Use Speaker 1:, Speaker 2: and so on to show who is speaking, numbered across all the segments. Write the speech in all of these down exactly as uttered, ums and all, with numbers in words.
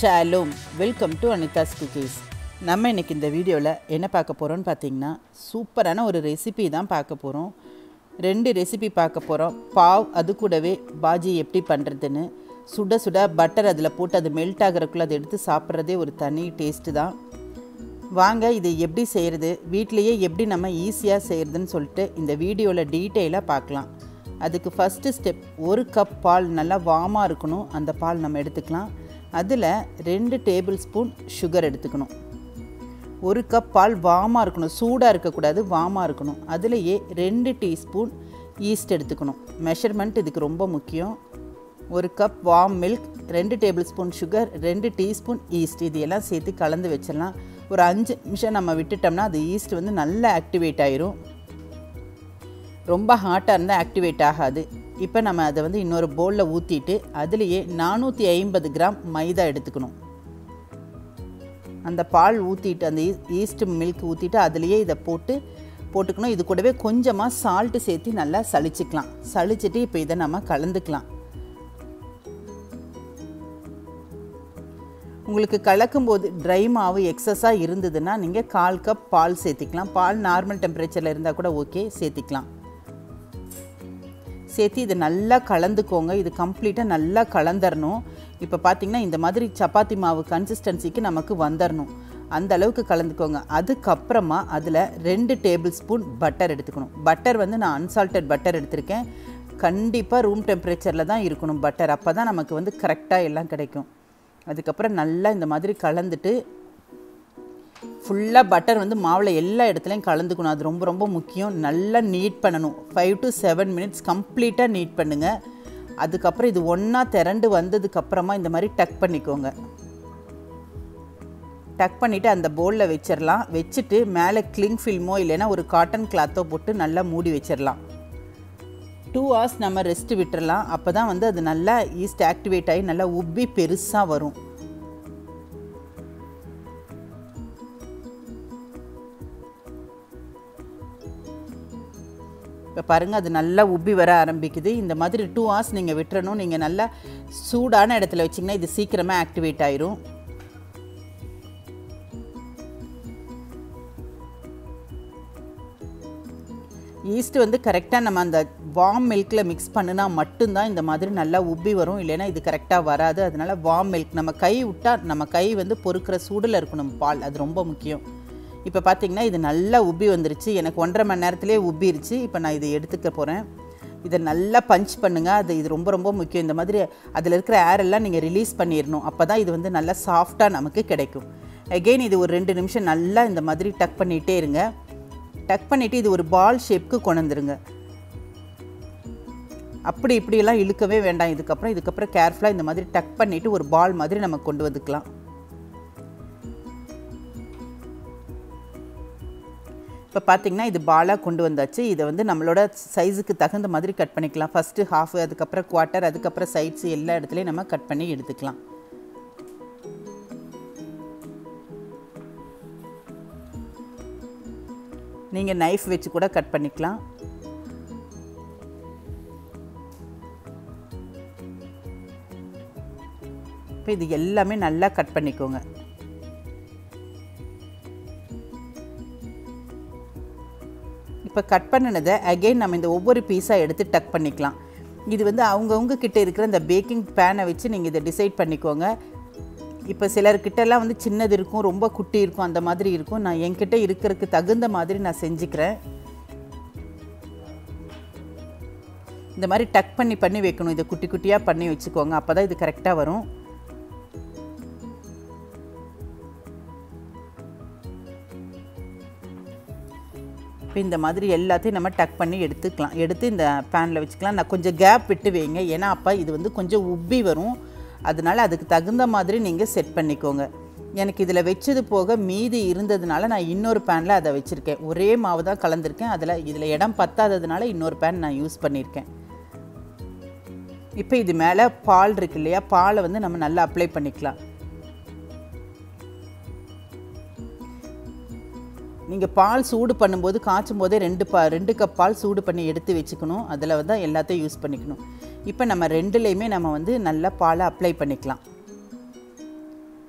Speaker 1: Shalom, welcome to Anitha'S Cook-Eeze. நம்ம இன்னைக்கு இந்த வீடியோவில் என்ன பார்க்க போகிறோம்னு பார்த்தீங்கன்னா சூப்பரான ஒரு ரெசிபி தான் பார்க்க போகிறோம். ரெண்டு ரெசிபி பார்க்க போகிறோம். பாவ் அது கூடவே பாஜி எப்படி பண்ணுறதுன்னு சுட சுட பட்டர் அதில் போட்டு அது மெல்ட் ஆகிறக்குள்ளே அதை எடுத்து சாப்பிட்றதே ஒரு தனி டேஸ்ட்டு தான். வாங்க இது எப்படி செய்கிறது, வீட்டிலையே எப்படி நம்ம ஈஸியாக செய்கிறதுன்னு சொல்லிட்டு இந்த வீடியோவில் டீட்டெயிலாக பார்க்கலாம். அதுக்கு ஃபஸ்ட்டு ஸ்டெப், ஒரு கப் பால் நல்லா வார்மாக இருக்கணும். அந்த பால் நம்ம எடுத்துக்கலாம். அதில் ரெண்டு டேபிள் ஸ்பூன் சுகர் எடுத்துக்கணும். ஒரு கப் பால் வார்மாக இருக்கணும், சூடாக இருக்கக்கூடாது, வார்மாக இருக்கணும். அதுலேயே ரெண்டு டீஸ்பூன் ஈஸ்ட் எடுத்துக்கணும். மெஷர்மெண்ட் இதுக்கு ரொம்ப முக்கியம். ஒரு கப் வார்ம் மில்க், ரெண்டு டேபிள் ஸ்பூன் சுகர், ரெண்டு டீஸ்பூன் ஈஸ்ட், இது எல்லாம் சேர்த்து கலந்து வச்சிடலாம். ஒரு அஞ்சு நிமிஷம் நம்ம விட்டுட்டோம்னா அது ஈஸ்ட் வந்து நல்லா ஆக்டிவேட் ஆயிரும். ரொம்ப ஹாட்டாக இருந்தால் ஆக்டிவேட் ஆகாது. இப்போ நம்ம அதை வந்து இன்னொரு பவுலில் ஊற்றிட்டு அதுலேயே நானூற்றி ஐம்பது கிராம் மைதா எடுத்துக்கணும். அந்த பால் ஊற்றிட்டு அந்த ஈஸ்ட் மில்க் ஊற்றிட்டு அதுலேயே இதை போட்டு போட்டுக்கணும். இது கூடவே கொஞ்சமாக சால்ட்டு சேர்த்து நல்லா சளிச்சிக்கலாம். சளிச்சிட்டு இப்போ இதை நம்ம கலந்துக்கலாம். உங்களுக்கு கலக்கும்போது ட்ரை மாவு எக்ஸஸாக இருந்ததுன்னா நீங்கள் கால் கப் பால் சேர்த்திக்கலாம். பால் நார்மல் டெம்பரேச்சரில் இருந்தால் கூட ஓகே, சேர்த்திக்கலாம். சேர்த்து இதை நல்லா கலந்துக்கோங்க. இது கம்ப்ளீட்டாக நல்லா கலந்துடணும். இப்போ பார்த்திங்கன்னா இந்த மாதிரி சப்பாத்தி மாவு கன்சிஸ்டன்சிக்கு நமக்கு வந்துடணும். அந்த அளவுக்கு கலந்துக்கோங்க. அதுக்கப்புறமா அதில் ரெண்டு டேபிள் ஸ்பூன் பட்டர் எடுத்துக்கணும். பட்டர் வந்து நான் அன்சால்டட் பட்டர் எடுத்திருக்கேன். கண்டிப்பாக ரூம் டெம்பரேச்சரில் தான் இருக்கணும் பட்டர். அப்போ தான் நமக்கு வந்து கரெக்டாக எல்லாம் கிடைக்கும். அதுக்கப்புறம் நல்லா இந்த மாதிரி கலந்துட்டு ஃபுல்லாக பட்டர் வந்து மாவில் எல்லா இடத்துலையும் கலந்துக்கணும். அது ரொம்ப ரொம்ப முக்கியம். நல்லா நீட் பண்ணணும். ஃபைவ் டு செவன் மினிட்ஸ் கம்ப்ளீட்டாக நீட் பண்ணுங்கள். அதுக்கப்புறம் இது ஒன்றா திரண்டு வந்ததுக்கப்புறமா இந்த மாதிரி டக் பண்ணிக்கோங்க. டக் பண்ணிவிட்டு அந்த பவுலில் வச்சிடலாம். வச்சுட்டு மேலே கிளிங் ஃபில்மோ இல்லைன்னா ஒரு காட்டன் கிளாத்தோ போட்டு நல்லா மூடி வச்சிடலாம். டூ ஹவர்ஸ் நம்ம ரெஸ்ட்டு விட்டுடலாம். அப்போ தான் வந்து அது நல்லா ஈஸ்ட் ஆக்டிவேட் ஆகி நல்லா உப்பி பெருசாக வரும். இப்போ பாருங்கள், அது நல்லா உப்பி வர ஆரம்பிக்குது. இந்த மாதிரி டூ ஹவர்ஸ் நீங்கள் விட்டுறணும். நீங்கள் நல்லா சூடான இடத்துல வச்சிங்கன்னா இது சீக்கிரமாக ஆக்டிவேட் ஆயிரும். ஈஸ்ட் வந்து கரெக்டாக நம்ம அந்த வார்ம் மில்கில் மிக்ஸ் பண்ணினா மட்டும்தான் இந்த மாதிரி நல்லா உப்பி வரும். இல்லைன்னா இது கரெக்டாக வராது. அதனால் வார்ம் மில்க் நம்ம கை விட்டால் நம்ம கை வந்து பொறுக்கிற சூடில் இருக்கணும் பால். அது ரொம்ப முக்கியம். இப்போ பார்த்திங்கன்னா இது நல்லா உப்பி வந்துருச்சு. எனக்கு ஒன்றரை மணி நேரத்துலேயே உப்பிருச்சு. இப்போ நான் இதை எடுத்துக்க போகிறேன். இதை நல்லா பஞ்ச் பண்ணுங்கள். அது இது ரொம்ப ரொம்ப முக்கியம். இந்த மாதிரி அதில் இருக்கிற ஏரெல்லாம் நீங்கள் ரிலீஸ் பண்ணிடணும். அப்போ தான் இது வந்து நல்லா சாஃப்டாக நமக்கு கிடைக்கும். அகெயின் இது ஒரு ரெண்டு நிமிஷம் நல்லா இந்த மாதிரி டக் பண்ணிகிட்டே இருங்க. டக் பண்ணிவிட்டு இது ஒரு பால் ஷேப்புக்கு கொண்டு வந்துருங்க. அப்படி இப்படியெல்லாம் இழுக்கவே வேண்டாம். இதுக்கப்புறம் இதுக்கப்புறம் கேர்ஃபுல்லாக இந்த மாதிரி டக் பண்ணிவிட்டு ஒரு பால் மாதிரி நம்ம கொண்டு வந்துக்கலாம். இப்போ பார்த்திங்கன்னா இது பாலாக கொண்டு வந்தாச்சு. இதை வந்து நம்மளோட சைஸுக்கு தகுந்த மாதிரி கட் பண்ணிக்கலாம். ஃபஸ்ட்டு ஹாஃப், அதுக்கப்புறம் குவார்ட்டர், அதுக்கப்புறம் சைட்ஸு எல்லா இடத்துலையும் நம்ம கட் பண்ணி எடுத்துக்கலாம். நீங்கள் நைஃப் வச்சு கூட கட் பண்ணிக்கலாம். இப்போ இது எல்லாமே நல்லா கட் பண்ணிக்கோங்க. இப்போ கட் பண்ணினதை அகெயின் நம்ம இந்த ஒவ்வொரு பீஸாக எடுத்து டக் பண்ணிக்கலாம். இது வந்து அவங்கவுங்க கிட்டே இருக்கிற இந்த பேக்கிங் பேனை வச்சு நீங்கள் இதை டிசைட் பண்ணிக்கோங்க. இப்போ சிலர்கிட்டலாம் வந்து சின்னது இருக்கும், ரொம்ப குட்டி இருக்கும், அந்த மாதிரி இருக்கும். நான் என்கிட்ட இருக்கிறதுக்கு தகுந்த மாதிரி நான் செஞ்சுக்கிறேன். இந்த மாதிரி டக் பண்ணி பண்ணி வைக்கணும். இதை குட்டி குட்டியாக பண்ணி வச்சுக்கோங்க. அப்போ தான் இது கரெக்டாக வரும். இப்போ இந்த மாதிரி எல்லாத்தையும் நம்ம டக் பண்ணி எடுத்துக்கலாம். எடுத்து இந்த பேனில் வச்சுக்கலாம். நான் கொஞ்சம் கேப் விட்டு வைங்க. ஏன்னா அப்போ இது வந்து கொஞ்சம் உப்பி வரும். அதனால் அதுக்கு தகுந்த மாதிரி நீங்கள் செட் பண்ணிக்கோங்க. எனக்கு இதில் வச்சது போக மீதி இருந்ததுனால நான் இன்னொரு பேனில் அதை வச்சுருக்கேன். ஒரே மாவு தான் கலந்துருக்கேன். அதில் இதில் இடம் பத்தாததுனால இன்னொரு பேன் நான் யூஸ் பண்ணியிருக்கேன். இப்போ இது மேலே பால் இருக்கு இல்லையா, பாலை வந்து நம்ம நல்லா அப்ளை பண்ணிக்கலாம். நீங்கள் பால் சூடு பண்ணும்போது காய்ச்சும் போதே ரெண்டு பா ரெண்டு கப் பால் சூடு பண்ணி எடுத்து வச்சுக்கணும். அதில் வந்து எல்லாத்தையும் யூஸ் பண்ணிக்கணும். இப்போ நம்ம ரெண்டுலேயுமே நம்ம வந்து நல்லா பாலை அப்ளை பண்ணிக்கலாம்.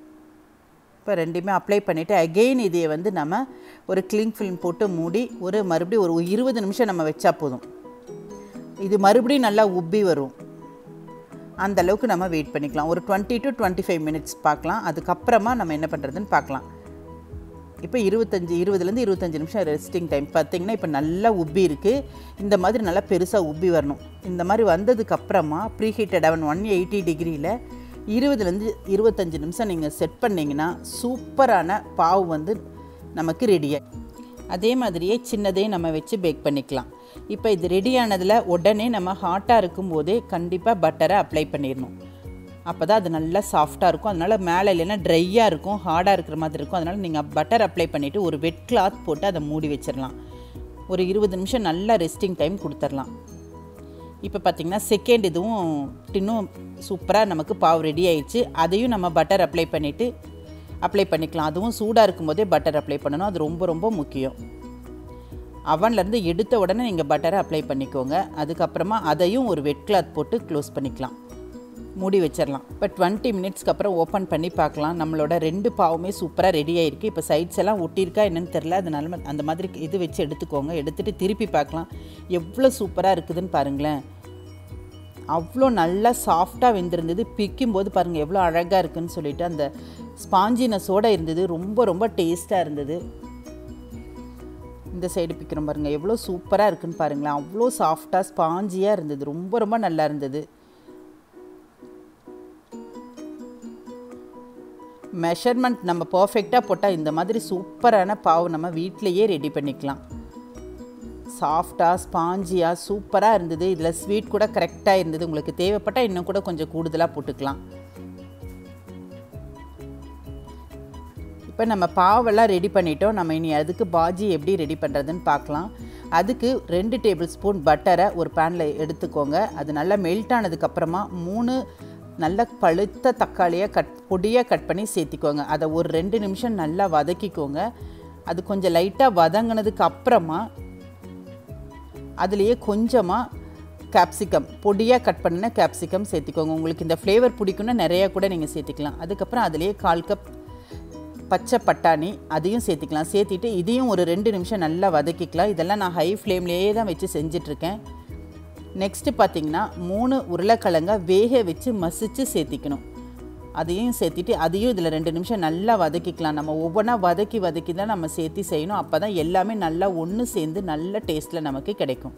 Speaker 1: இப்போ ரெண்டுமே அப்ளை பண்ணிவிட்டு அகெயின் இதை வந்து நம்ம ஒரு கிளிங் ஃபில்ம் போட்டு மூடி ஒரு மறுபடியும் ஒரு இருபது நிமிஷம் நம்ம வச்சா போதும். இது மறுபடியும் நல்லா உப்பி வரும். அந்த அளவுக்கு நம்ம வெயிட் பண்ணிக்கலாம். ஒரு twenty to twenty five minutes பார்க்கலாம். அதுக்கப்புறமா நம்ம என்ன பண்ணுறதுன்னு பார்க்கலாம். இப்போ இருபத்தஞ்சி இருபதுலேருந்து இருபத்தஞ்சி நிமிஷம் ரெஸ்டிங் டைம் பார்த்திங்கன்னா இப்போ நல்லா உப்பி இருக்குது. இந்த மாதிரி நல்லா பெருசாக உப்பி வரணும். இந்த மாதிரி வந்ததுக்கப்புறமா ப்ரீஹீட்டட் அவன் ஒன் எயிட்டி டிகிரியில் இருபதுலேருந்து இருபத்தஞ்சி நிமிஷம் நீங்கள் செட் பண்ணிங்கன்னா சூப்பரான பாவு வந்து நமக்கு ரெடியாக. அதே மாதிரியே சின்னதையும் நம்ம வச்சு பேக் பண்ணிக்கலாம். இப்போ இது ரெடியானதில் உடனே நம்ம ஹாட்டாக இருக்கும்போதே கண்டிப்பாக பட்டரை அப்ளை பண்ணிடணும். அப்போ தான் அது நல்லா சாஃப்டாக இருக்கும். அதனால் மேலே இல்லைன்னா ட்ரையாக இருக்கும், ஹார்டாக இருக்கிற மாதிரி இருக்கும். அதனால் நீங்கள் பட்டர் அப்ளை பண்ணிவிட்டு ஒரு வெட் கிளாத் போட்டு அதை மூடி வச்சிடலாம். ஒரு இருபது நிமிஷம் நல்லா ரெஸ்டிங் டைம் கொடுத்துடலாம். இப்போ பார்த்திங்கன்னா செகண்ட் இதுவும் இன்னும் சூப்பராக நமக்கு பாவு ரெடி ஆயிடுச்சு. அதையும் நம்ம பட்டர் அப்ளை பண்ணிவிட்டு அப்ளை பண்ணிக்கலாம். அதுவும் சூடாக இருக்கும்போதே பட்டர் அப்ளை பண்ணணும். அது ரொம்ப ரொம்ப முக்கியம். அவன்லேருந்து எடுத்த உடனே நீங்கள் பட்டரை அப்ளை பண்ணிக்கோங்க. அதுக்கப்புறமா அதையும் ஒரு வெட் கிளாத் போட்டு க்ளோஸ் பண்ணிக்கலாம், மூடி வச்சிடலாம். இப்போ டுவெண்ட்டி மினிட்ஸ்க்கு அப்புறம் ஓப்பன் பண்ணி பார்க்கலாம். நம்மளோட ரெண்டு பாவுமே சூப்பராக ரெடி ஆகிருக்கு. இப்போ சைட்ஸ் எல்லாம் ஒட்டியிருக்கா என்னன்னு தெரில. அதனால அந்த மாதிரி இது வச்சு எடுத்துக்கோங்க. எடுத்துகிட்டு திருப்பி பார்க்கலாம் எவ்வளோ சூப்பராக இருக்குதுன்னு பாருங்களேன். அவ்வளோ நல்லா சாஃப்டாக வெந்திருந்தது. பிக்கும்போது பாருங்கள் எவ்வளோ அழகாக இருக்குதுன்னு சொல்லிட்டு அந்த ஸ்பாஞ்சினஸோடு இருந்தது. ரொம்ப ரொம்ப டேஸ்ட்டாக இருந்தது. இந்த சைடு பிக்கிறோம் பாருங்கள் எவ்வளோ சூப்பராக இருக்குதுன்னு பாருங்களேன். அவ்வளோ சாஃப்டாக ஸ்பாஞ்சியாக இருந்தது. ரொம்ப ரொம்ப நல்லா இருந்தது. மெஷர்மெண்ட் நம்ம பர்ஃபெக்டாக போட்டால் இந்த மாதிரி சூப்பரான பாவு நம்ம வீட்டிலையே ரெடி பண்ணிக்கலாம். சாஃப்டாக ஸ்பாஞ்சியாக சூப்பராக இருந்தது. இதில் ஸ்வீட் கூட கரெக்டாக இருந்தது. உங்களுக்கு தேவைப்பட்டால் இன்னும் கூட கொஞ்சம் கூடுதலாக போட்டுக்கலாம். இப்போ நம்ம பாவெல்லாம் ரெடி பண்ணிட்டோம். நம்ம இனி அதுக்கு பாஜி எப்படி ரெடி பண்ணுறதுன்னு பார்க்கலாம். அதுக்கு ரெண்டு டேபிள் ஸ்பூன் பட்டரை ஒரு பேனில் எடுத்துக்கோங்க. அது நல்லா மெல்ட் ஆனதுக்கப்புறமா மூணு நல்ல பழுத்த தக்காளியை கட் பொடியாக கட் பண்ணி சேர்த்திக்கோங்க. அதை ஒரு ரெண்டு நிமிஷம் நல்லா வதக்கிக்கோங்க. அது கொஞ்சம் லைட்டாக வதங்கினதுக்கு அப்புறமா அதுலேயே கொஞ்சமாக கேப்சிகம் பொடியாக கட் பண்ணின கேப்சிகம் சேர்த்திக்கோங்க. உங்களுக்கு இந்த ஃப்ளேவர் பிடிக்குன்னா நிறையா கூட நீங்கள் சேர்த்திக்கலாம். அதுக்கப்புறம் அதுலேயே கால் கப் பச்சை பட்டாணி அதையும் சேர்த்திக்கலாம். சேர்த்திட்டு இதையும் ஒரு ரெண்டு நிமிஷம் நல்லா வதக்கிக்கலாம். இதெல்லாம் நான் ஹை ஃப்ளேம்லேயே தான் வச்சு செஞ்சிட்ருக்கேன். நெக்ஸ்ட்டு பார்த்திங்கன்னா மூணு உருளைக்கிழங்க வேக வச்சு மசித்து சேர்த்திக்கணும். அதையும் சேர்த்திட்டு அதையும் இதில் ரெண்டு நிமிஷம் நல்லா வதக்கிக்கலாம். நம்ம ஒவ்வொன்றா வதக்கி வதக்கி தான் நம்ம சேர்த்து செய்யணும். அப்போ தான் எல்லாமே நல்லா ஒன்று சேர்ந்து நல்ல டேஸ்ட்டில் நமக்கு கிடைக்கும்.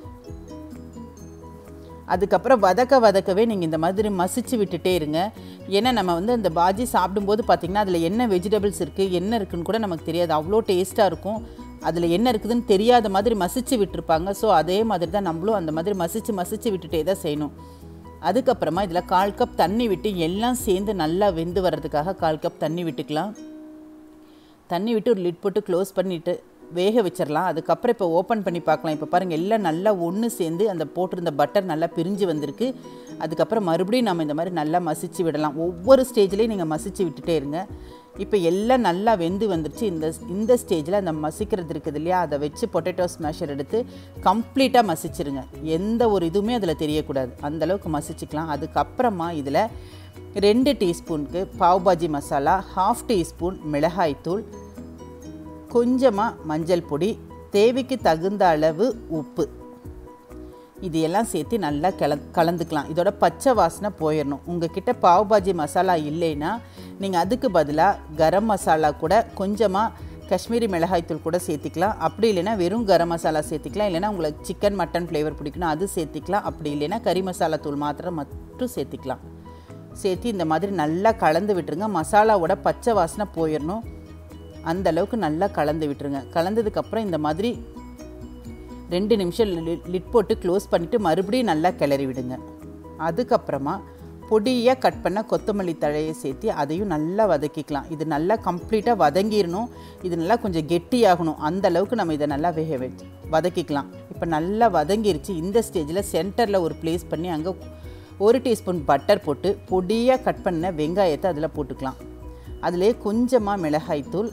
Speaker 1: அதுக்கப்புறம் வதக்க வதக்கவே நீங்கள் இந்த மாதிரி மசிச்சு விட்டுட்டே இருங்க. ஏன்னா நம்ம வந்து அந்த பாஜி சாப்பிடும்போது பார்த்திங்கன்னா அதில் என்ன வெஜிடபிள்ஸ் இருக்குது என்ன இருக்குதுன்னு கூட நமக்கு தெரியாது. அவ்வளோ டேஸ்ட்டாக இருக்கும். அதில் என்ன இருக்குதுன்னு தெரியாத மாதிரி மசிச்சு விட்டுருப்பாங்க. ஸோ அதே மாதிரி தான் நம்மளும் அந்த மாதிரி மசிச்சு மசிச்சு விட்டுட்டே தான் செய்யணும். அதுக்கப்புறமா இதில் கால் கப் தண்ணி விட்டு எல்லாம் சேர்ந்து நல்லா வெந்து வர்றதுக்காக கால் கப் தண்ணி விட்டுக்கலாம். தண்ணி விட்டு ஒரு லிட் போட்டு க்ளோஸ் பண்ணிவிட்டு வேக வச்சிடலாம். அதுக்கப்புறம் இப்போ ஓப்பன் பண்ணி பார்க்கலாம். இப்போ பாருங்கள் எல்லாம் நல்லா ஒன்று சேர்ந்து அந்த போட்டிருந்த பட்டர் நல்லா பிரிஞ்சு வந்திருக்கு. அதுக்கப்புறம் மறுபடியும் நம்ம இந்த மாதிரி நல்லா மசிச்சு விடலாம். ஒவ்வொரு ஸ்டேஜ்லேயும் நீங்கள் மசிச்சு விட்டுட்டே இருங்க. இப்போ எல்லாம் நல்லா வெந்து வந்துருச்சு. இந்த இந்த ஸ்டேஜில் அந்த மசிக்கிறது இருக்குது இல்லையா, அதை வச்சு பொட்டேட்டோ ஸ்மேஷர் எடுத்து கம்ப்ளீட்டாக மசிச்சிருங்க. எந்த ஒரு இதுவுமே அதில் தெரியக்கூடாது. அந்தளவுக்கு மசிச்சுக்கலாம். அதுக்கப்புறமா இதில் ரெண்டு டீஸ்பூனுக்கு பாவ் பாஜி மசாலா, ஹாஃப் டீஸ்பூன் மிளகாய்த்தூள், கொஞ்சமாக மஞ்சள் பொடி, தேவைக்கு தகுந்த அளவு உப்பு, இது எல்லாம் சேர்த்து நல்லா கல கலந்துக்கலாம். இதோட பச்சை வாசனை போயிடணும். உங்கள் கிட்ட பாவ் பாஜி மசாலா இல்லைன்னா நீங்கள் அதுக்கு பதிலாக கரம் மசாலா கூட கொஞ்சமாக காஷ்மீரி மிளகாய்த்தூள் கூட சேர்த்திக்கலாம். அப்படி இல்லைன்னா வெறும் கரம் மசாலா சேர்த்திக்கலாம். இல்லைனா உங்களுக்கு சிக்கன் மட்டன் ஃப்ளேவர் பிடிக்கணும் அது சேர்த்திக்கலாம். அப்படி இல்லைன்னா கறி மசாலா தூள் மாத்திரம் மட்டும் சேர்த்திக்கலாம். சேர்த்து இந்த மாதிரி நல்லா கலந்து விட்டுருங்க. மசாலாவோட பச்சை வாசனை போயிடணும். அந்த அளவுக்கு நல்லா கலந்து விட்டுருங்க. கலந்ததுக்கப்புறம் இந்த மாதிரி ரெண்டு நிமிஷம் லிட் போட்டு க்ளோஸ் பண்ணிவிட்டு மறுபடியும் நல்லா கிளறி விடுங்க. அதுக்கப்புறமா பொடியாக கட் பண்ண கொத்தமல்லி தழையை சேர்த்து அதையும் நல்லா வதக்கிக்கலாம். இது நல்லா கம்ப்ளீட்டாக வதங்கிடணும். இது நல்லா கொஞ்சம் கெட்டியாகணும். அந்த அளவுக்கு நம்ம இதை நல்லா வேக வச்சு வதக்கிக்கலாம். இப்போ நல்லா வதங்கிருச்சு. இந்த ஸ்டேஜில் சென்டரில் ஒரு ப்ளேஸ் பண்ணி அங்கே ஒரு டீஸ்பூன் பட்டர் போட்டு பொடியாக கட் பண்ண வெங்காயத்தை அதில் போட்டுக்கலாம். அதிலே கொஞ்சமாக மிளகாய்த்தூள்,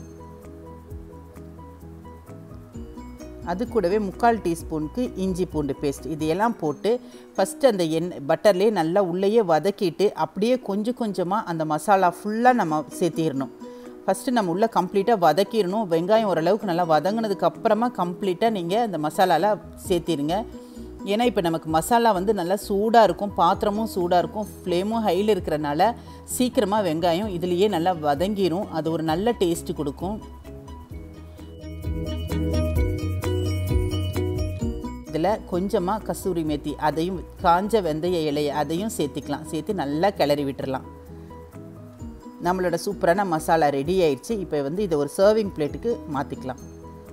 Speaker 1: அது கூடவே முக்கால் டீஸ்பூனுக்கு இஞ்சி பூண்டு பேஸ்ட், இதையெல்லாம் போட்டு ஃபஸ்ட்டு அந்த எண்ணெய் பட்டர்லேயே நல்லா உள்ளேயே வதக்கிட்டு அப்படியே கொஞ்சம் கொஞ்சமாக அந்த மசாலா ஃபுல்லாக நம்ம சேர்த்திடணும். ஃபஸ்ட்டு நம்ம உள்ளே கம்ப்ளீட்டாக வதக்கிடணும். வெங்காயம் ஓரளவுக்கு நல்லா வதங்கினதுக்கு அப்புறமா கம்ப்ளீட்டாக நீங்கள் அந்த மசாலாவில் சேர்த்திடுங்க. ஏன்னா இப்போ நமக்கு மசாலா வந்து நல்லா சூடாக இருக்கும், பாத்திரமும் சூடாக இருக்கும், ஃப்ளேமும் ஹையில் இருக்கிறனால சீக்கிரமாக வெங்காயம் இதுலேயே நல்லா வதங்கிடும். அது ஒரு நல்ல டேஸ்ட்டு கொடுக்கும். இதில் கொஞ்சமாக கசூரி மேத்தி அதையும் காஞ்ச வெந்தய இலையை அதையும் சேர்த்துக்கலாம். சேர்த்து நல்லா கிளறி விட்டுடலாம். நம்மளோட சூப்பரான மசாலா ரெடி ஆயிடுச்சு. இப்போ வந்து இதை ஒரு சர்விங் பிளேட்டுக்கு மாற்றிக்கலாம்.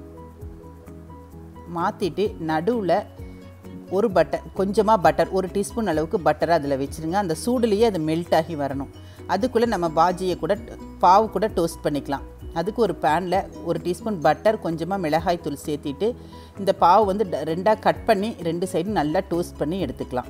Speaker 1: மாற்றிட்டு நடுவில் ஒரு பட்டர், கொஞ்சமாக பட்டர், ஒரு டீஸ்பூன் அளவுக்கு பட்டரை அதில் வச்சுருங்க. அந்த சூடுலேயே அது மெல்ட் ஆகி வரணும். அதுக்குள்ளே நம்ம பாஜியை கூட பாவு கூட டோஸ்ட் பண்ணிக்கலாம். அதுக்கு ஒரு பேனில் ஒரு டீஸ்பூன் பட்டர், கொஞ்சமாக மிளகாய் தூள் சேர்த்திட்டு இந்த பாவு வந்து ரெண்டாக கட் பண்ணி ரெண்டு சைடும் நல்லா டோஸ்ட் பண்ணி எடுத்துக்கலாம்.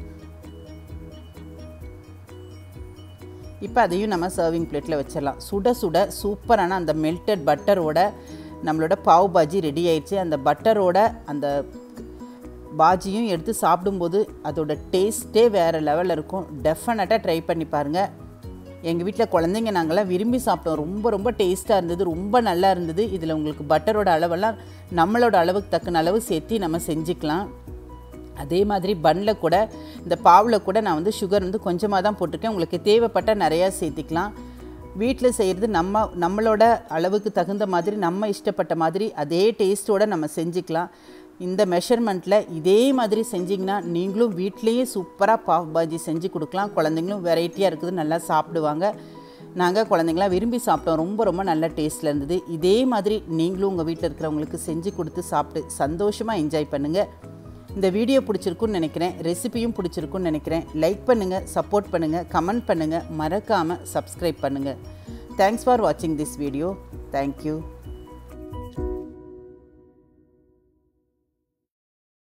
Speaker 1: இப்போ அதையும் நம்ம சர்விங் பிளேட்டில் வச்சிடலாம். சுட சுட சூப்பரான அந்த மெல்டட் பட்டரோட நம்மளோட பாவ் பாஜி ரெடி ஆயிடுச்சு. அந்த பட்டரோட அந்த பாஜியும் எடுத்து சாப்பிடும்போது அதோட டேஸ்ட்டே வேறு லெவலில் இருக்கும். டெஃபினட்டாக ட்ரை பண்ணி பாருங்கள். எங்கள் வீட்டில் குழந்தைங்க நாங்கள்லாம் விரும்பி சாப்பிட்டோம். ரொம்ப ரொம்ப டேஸ்ட்டாக இருந்தது, ரொம்ப நல்லா இருந்தது. இதில் உங்களுக்கு பட்டரோட அளவெல்லாம் நம்மளோட அளவுக்கு தக்கன அளவு சேர்த்து நம்ம செஞ்சுக்கலாம். அதே மாதிரி பன்னில் கூட இந்த பாவில் கூட நான் வந்து சுகர் வந்து கொஞ்சமாக தான் போட்டிருக்கேன். உங்களுக்கு தேவைப்பட்டால் நிறையா சேர்த்திக்கலாம். வீட்டில் செய்கிறது நம்ம நம்மளோட அளவுக்கு தகுந்த மாதிரி நம்ம இஷ்டப்பட்ட மாதிரி அதே டேஸ்ட்டோடு நம்ம செஞ்சுக்கலாம். இந்த மெஷர்மெண்ட்டில் இதே மாதிரி செஞ்சிங்கன்னா நீங்களும் வீட்லேயே சூப்பராக பாவ் பாஜி செஞ்சு கொடுக்கலாம். குழந்தைங்களும் வெரைட்டியாக இருக்குது, நல்லா சாப்பிடுவாங்க. நாங்கள் குழந்தைங்களாம் விரும்பி சாப்பிட்டோம். ரொம்ப ரொம்ப நல்ல டேஸ்ட்டில் இருந்தது. இதே மாதிரி நீங்களும் உங்கள் வீட்டில் இருக்கிறவங்களுக்கு செஞ்சு கொடுத்து சாப்பிட்டு சந்தோஷமாக என்ஜாய் பண்ணுங்கள். இந்த வீடியோ பிடிச்சிருக்குன்னு நினைக்கிறேன். ரெசிபியும் பிடிச்சிருக்குன்னு நினைக்கிறேன். லைக் பண்ணுங்கள், சப்போர்ட் பண்ணுங்கள், கமெண்ட் பண்ணுங்கள், மறக்காமல் சப்ஸ்கிரைப் பண்ணுங்கள். தேங்க்ஸ் ஃபார் வாட்சிங் திஸ் வீடியோ. தேங்க்யூ.